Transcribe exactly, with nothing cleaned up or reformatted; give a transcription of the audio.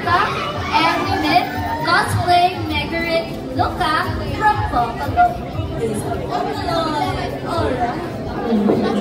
Tanabata, and we met Cosplay Margaret Luca from Pampanga. Alright.